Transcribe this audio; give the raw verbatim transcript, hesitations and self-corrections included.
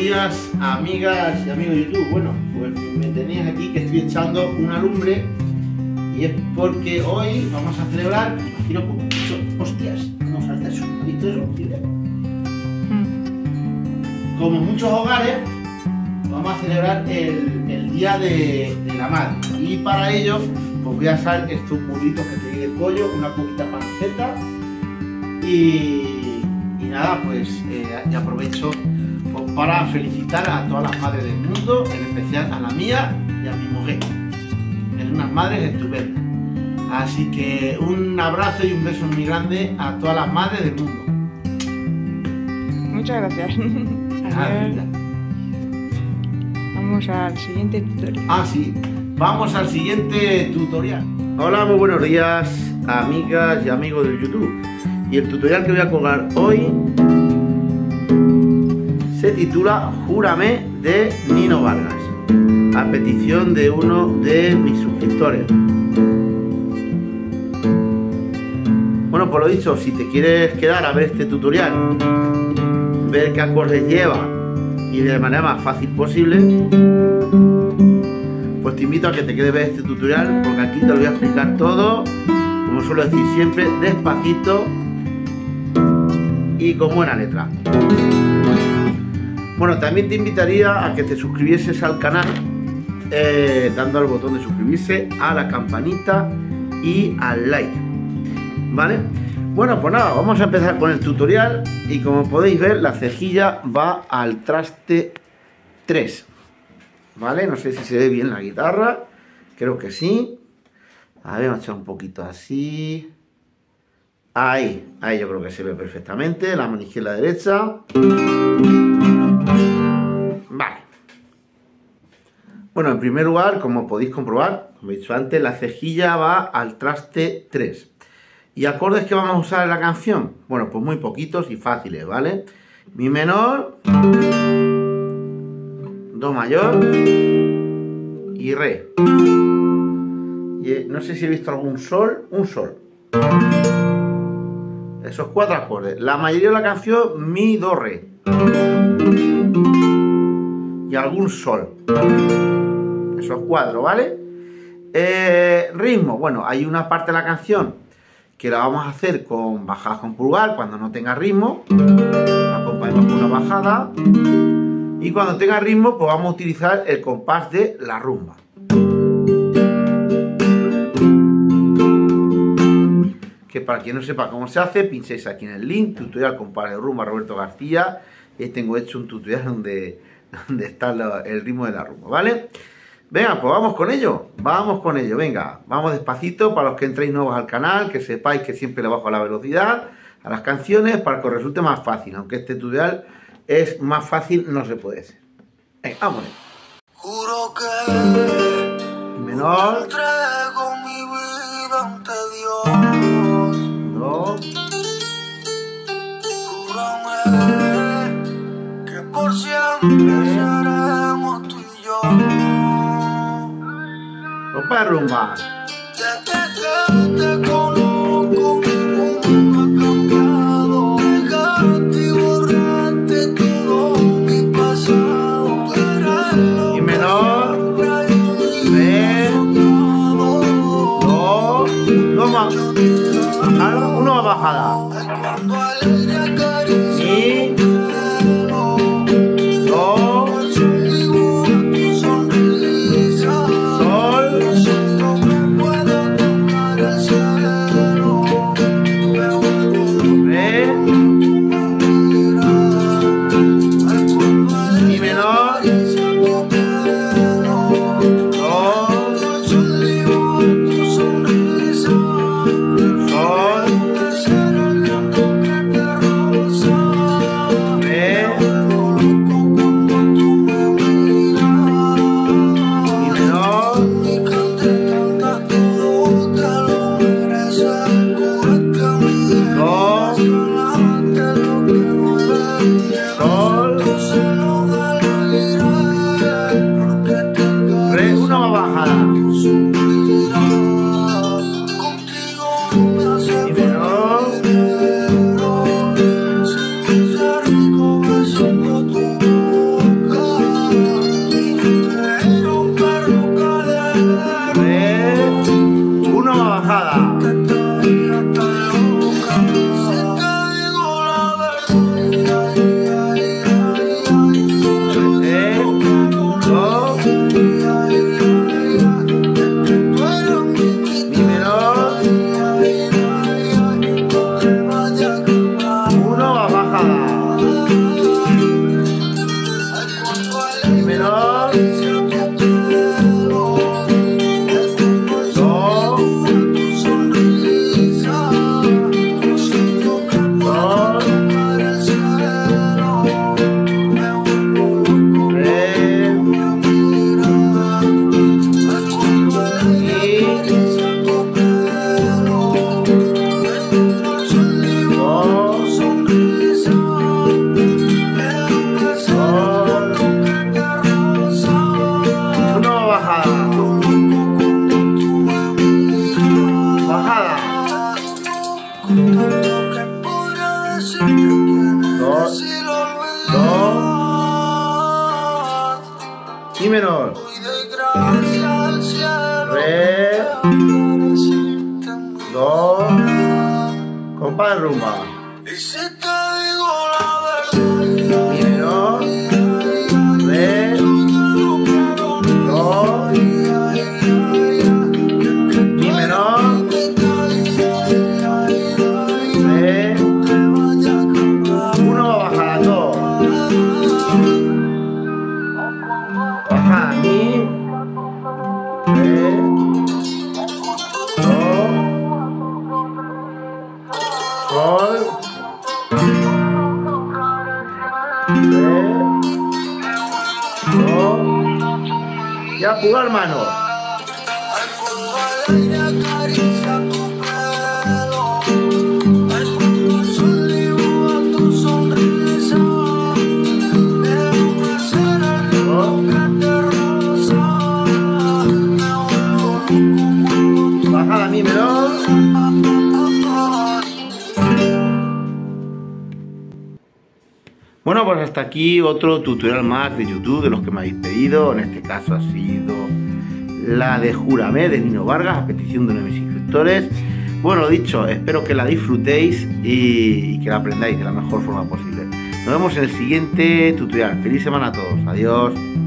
días, amigas y amigos de YouTube. Bueno, pues me tenéis aquí que estoy echando una lumbre y es porque hoy vamos a celebrar, imagino como mucho, hostias, no salta eso, ¿has visto eso? Como muchos hogares, vamos a celebrar el, el Día de, de la Madre y para ello pues voy a hacer estos burritos que tenéis de pollo, una poquita panceta y, y nada, pues eh, ya aprovecho pues, para felicitar a todas las madres del mundo, en especial a la mía y a mi mujer. Es unas madres estupendas. Así que un abrazo y un beso muy grande a todas las madres del mundo. Muchas gracias. Ah, Vamos al siguiente tutorial. Ah, sí. Vamos al siguiente tutorial. Hola, muy buenos días, amigas y amigos del YouTube. Y el tutorial que voy a colgar hoy se titula Júrame de Nino Vargas, a petición de uno de mis suscriptores. Bueno, por lo dicho, si te quieres quedar a ver este tutorial, ver qué acordes lleva y de la manera más fácil posible, pues te invito a que te quedes a ver este tutorial, porque aquí te lo voy a explicar todo, como suelo decir siempre, despacito y con buena letra. Bueno, también te invitaría a que te suscribieses al canal eh, dando al botón de suscribirse, a la campanita y al like, ¿vale? Bueno, pues nada, vamos a empezar con el tutorial y como podéis ver la cejilla va al traste tres, ¿vale? No sé si se ve bien la guitarra, creo que sí. A ver, vamos a echar un poquito así. Ahí, ahí yo creo que se ve perfectamente, la mano izquierda y la derecha. Vale. Bueno, en primer lugar, como podéis comprobar, como he dicho antes, la cejilla va al traste tres. ¿Y acordes que vamos a usar en la canción? Bueno, pues muy poquitos y fáciles, ¿vale? Mi menor, do mayor y re. Y no sé si he visto algún sol, un sol. Esos cuatro acordes. La mayoría de la canción, mi, do, re. Y algún sol. Esos cuatro, ¿vale? Eh, ritmo. Bueno, hay una parte de la canción que la vamos a hacer con bajadas con pulgar cuando no tenga ritmo. La acompañamos con una bajada. Y cuando tenga ritmo, pues vamos a utilizar el compás de la rumba. Que para quien no sepa cómo se hace, pinchéis aquí en el link, tutorial compás de rumba Roberto García. Y tengo hecho un tutorial donde, donde está el ritmo de la rumba, ¿vale? Venga, pues vamos con ello, vamos con ello, venga, vamos despacito para los que entréis nuevos al canal, que sepáis que siempre le bajo la velocidad a las canciones para que os resulte más fácil, aunque este tutorial es más fácil, no se puede ser. Venga, vamos. Juro que menor, entrego mi vida ante Dios. do, Júrame que por siempre seremos tú y yo. compás de rumba. Desde que te conozco mi mundo ha cambiado. Dejaste y borraste todo mi pasado. Tú eres lo Y menor, re, do, do más, ahora una más bajada. cuando alegre acaricia Y, do, consigo tu sonrisa. sol, Siento que puedo tocar el cielo. mi menor, Doy de gracias al cielo re, que apareciste en mi do, vida. compás de rumba, Y si te digo la verdad, mi menor, re, do, mi menor, re, uno va a bajar a do, baja a mi, re, do, sol, re, do, y a jugar mano. al fuego al aire acaricia tu pelo, al fuego sol dibuja tu sonrisa, déjame ser el río que te roza, me vuelvo loco cuando tú Bajada mi menor. Bueno, pues hasta aquí otro tutorial más de YouTube de los que me habéis pedido. En este caso ha sido la de Júrame de Nino Vargas a petición de uno de mis suscriptores. Bueno, lo dicho, espero que la disfrutéis y, y que la aprendáis de la mejor forma posible. Nos vemos en el siguiente tutorial. Feliz semana a todos. Adiós.